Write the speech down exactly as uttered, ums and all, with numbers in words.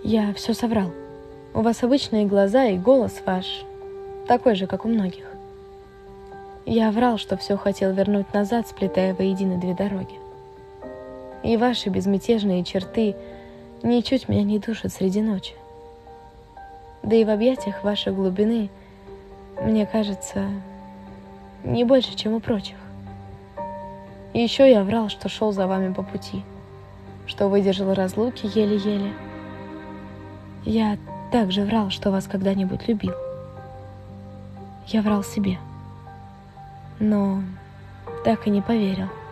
Я все соврал. У вас обычные глаза, и голос ваш такой же, как у многих. Я врал, что все хотел вернуть назад, сплетая воедино две дороги. И ваши безмятежные черты ничуть меня не душат среди ночи. Да и в объятиях вашей глубины, мне кажется, не больше, чем у прочих. И еще я врал, что шел за вами по пути, что выдержал разлуки еле-еле. Я также врал, что вас когда-нибудь любил. Я врал себе, но так и не поверил.